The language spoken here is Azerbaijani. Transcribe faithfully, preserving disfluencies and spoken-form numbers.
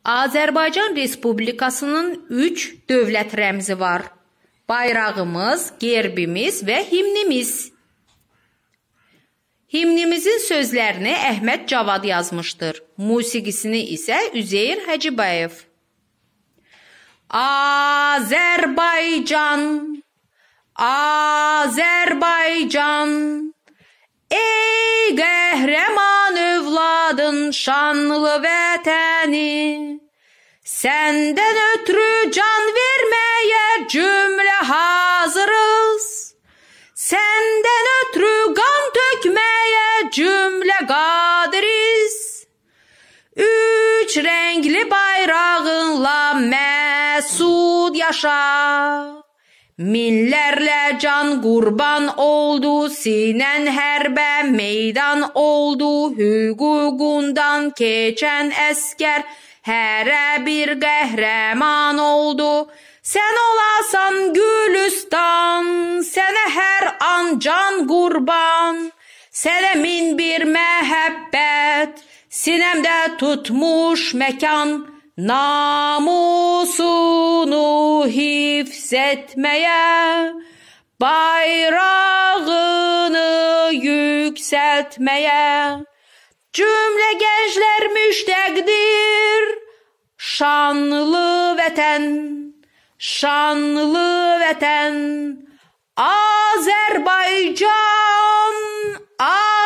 Azərbaycan Respublikasının üç dövlət rəmzi var. Bayrağımız, gerbimiz və himnimiz. Himnimizin sözlərini Əhməd Cavad yazmışdır. Musiqisini isə Üzeyir Hacıbayev. Azərbaycan, Azərbaycan, ey qəhrəman övladın şanlı vətəni, səndən ötrü can verməyə cümlə hazırız, səndən ötrü qan tökməyə cümlə qadiriz. Üç rəngli bayrağınla məsud yaşa, minlərlə can qurban oldu, sinən hərbə meydan oldu, hüququndan keçən əskər hərə bir qəhrəman oldu. Sən olasan Gülüstan, sənə hər an can qurban, sənə min bir məhəbbət, sinəmdə tutmuş məkan, namusunu hifz etməyə, bayrağını yüksəltməyə. Cümlə gənclər müştəqdir, şanlı vətən, şanlı vətən, Azərbaycan, Azərbaycan.